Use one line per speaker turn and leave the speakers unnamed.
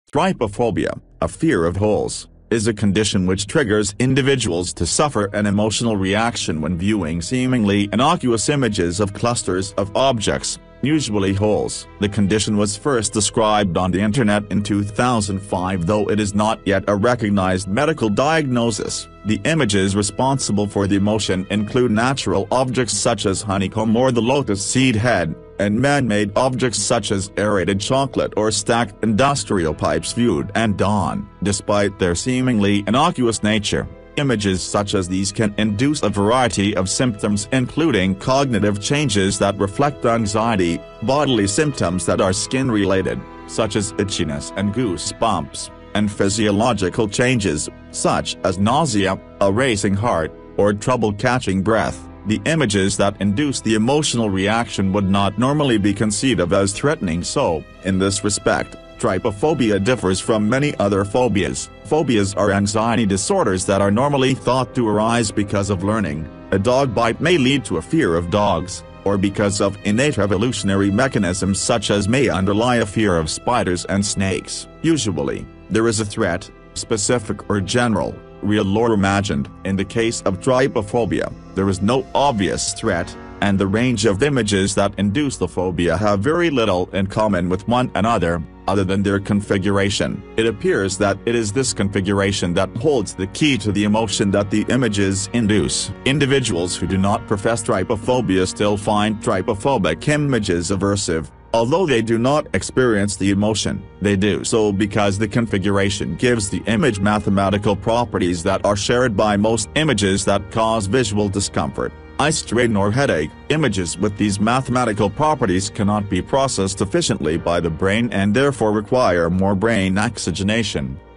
Trypophobia, a fear of holes, is a condition which triggers individuals to suffer an emotional reaction when viewing seemingly innocuous images of clusters of objects, usually holes. The condition was first described on the internet in 2005, though it is not yet a recognized medical diagnosis. The images responsible for the emotion include natural objects such as honeycomb or the lotus seed head, and man-made objects such as aerated chocolate or stacked industrial pipes viewed at dawn. Despite their seemingly innocuous nature, images such as these can induce a variety of symptoms, including cognitive changes that reflect anxiety, bodily symptoms that are skin-related, such as itchiness and goosebumps, and physiological changes, such as nausea, a racing heart, or trouble catching breath. The images that induce the emotional reaction would not normally be conceived of as threatening, so, in this respect, trypophobia differs from many other phobias. Phobias are anxiety disorders that are normally thought to arise because of learning. A dog bite may lead to a fear of dogs, or because of innate evolutionary mechanisms such as may underlie a fear of spiders and snakes. Usually, there is a threat, specific or general, real or imagined. In the case of trypophobia, there is no obvious threat, and the range of images that induce the phobia have very little in common with one another, other than their configuration. It appears that it is this configuration that holds the key to the emotion that the images induce. Individuals who do not profess trypophobia still find trypophobic images aversive. Although they do not experience the emotion, they do so because the configuration gives the image mathematical properties that are shared by most images that cause visual discomfort, eye strain or headache. Images with these mathematical properties cannot be processed efficiently by the brain and therefore require more brain oxygenation.